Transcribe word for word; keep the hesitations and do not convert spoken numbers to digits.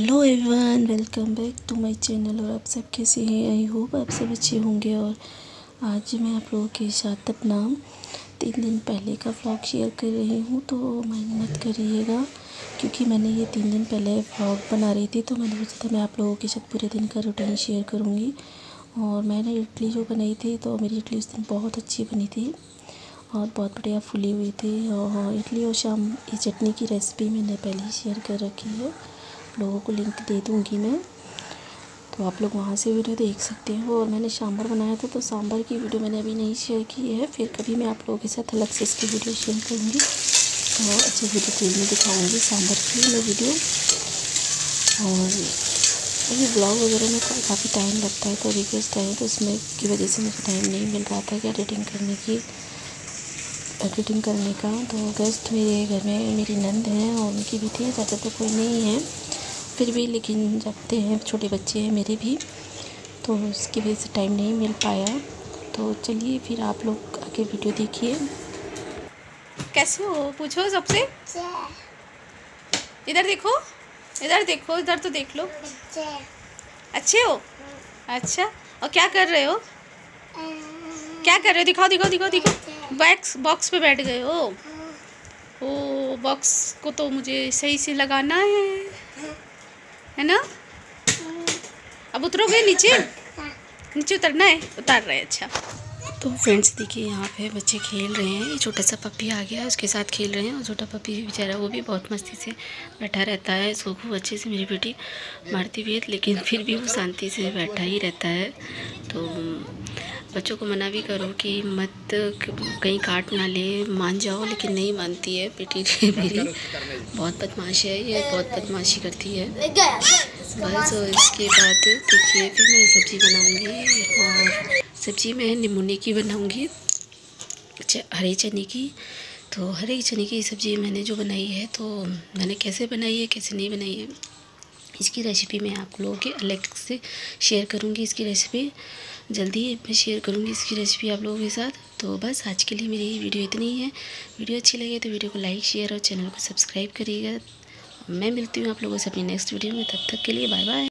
Hello everyone, welcome back to my channel. और आप सब कैसे हैं? आई होप आप सब अच्छे होंगे। और आज मैं आप लोगों के साथ अपना तीन दिन पहले का व्लॉग शेयर कर रही हूँ, तो माइंड मत करिएगा क्योंकि मैंने ये तीन दिन पहले व्लॉग बना रही थी, तो मैंने सोचा था मैं आप लोगों के साथ पूरे दिन का रूटीन शेयर करूँगी। और मैंने इडली जो बनाई थी, तो मेरी इडली उस दिन बहुत अच्छी बनी थी और बहुत बढ़िया फुली हुई थी। और इडली और शाम की चटनी की रेसिपी मैंने पहले ही शेयर कर रखी है, लोगों को लिंक दे दूँगी मैं, तो आप लोग वहाँ से वीडियो देख सकते हो। और मैंने सांभर बनाया था, तो सांभर की वीडियो मैंने अभी नहीं शेयर की है, फिर कभी मैं आप लोगों के साथ अलग से इसकी वीडियो शेयर करूँगी। तो अच्छे से डिटेल में दिखाऊँगी सांभर की मैं वीडियो। और ये ब्लॉग वगैरह में काफ़ी टाइम लगता है, तो रिक्वेस्ट है, तो उसमें की वजह से मुझे टाइम नहीं मिल रहा था कि एडिटिंग करने की एडिटिंग करने का। तो गेस्ट मेरे घर में मेरी नंद हैं और उनकी भी थी, ज़्यादा तो कोई नहीं है फिर भी, लेकिन जबते हैं छोटे बच्चे हैं मेरे भी, तो उसकी वजह से टाइम नहीं मिल पाया। तो चलिए फिर आप लोग आके वीडियो देखिए। कैसे हो पूछो सबसे, इधर देखो, इधर देखो, इधर तो देख लो। अच्छे हो? अच्छा, और क्या कर रहे हो? क्या कर रहे हो? दिखाओ दिखाओ दिखाओ दिखाओ। बॉक्स बॉक्स पे बैठ गए हो? ओ, बॉक्स को तो मुझे सही से लगाना है है ना? अब उतरोगे नीचे? नीचे उतरना है? उतार रहे हैं। अच्छा, तो फ्रेंड्स देखिए, यहाँ पे बच्चे खेल रहे हैं। ये छोटा सा पप्पी आ गया है, उसके साथ खेल रहे हैं। और छोटा पप्पी बेचारा वो भी बहुत मस्ती से बैठा रहता है। इसको खूब अच्छे से मेरी बेटी मारती भी है, लेकिन फिर भी वो शांति से बैठा ही रहता है। तो बच्चों को मना भी करो कि मत कहीं काट ना ले, मान जाओ, लेकिन नहीं मानती है बेटी मेरी, बहुत बदमाश है ये, बहुत बदमाशी करती है बस। और इसके बाद देखिए फिर मैं सब्ज़ी बनाऊंगी, और सब्ज़ी मैं निमोने की बनाऊंगी, हरे चने की। तो हरे चने की सब्ज़ी मैंने जो बनाई है, तो मैंने कैसे बनाई है कैसे नहीं बनाई है, इसकी रेसिपी मैं आप लोगों के अलग से शेयर करूंगी। इसकी रेसिपी जल्दी मैं शेयर करूंगी, इसकी रेसिपी आप लोगों के साथ। तो बस आज के लिए मेरी वीडियो इतनी ही है। वीडियो अच्छी लगे तो वीडियो को लाइक शेयर और चैनल को सब्सक्राइब करिएगा। मैं मिलती हूँ आप लोगों से अपनी नेक्स्ट वीडियो में, तब तक के लिए बाय बाय।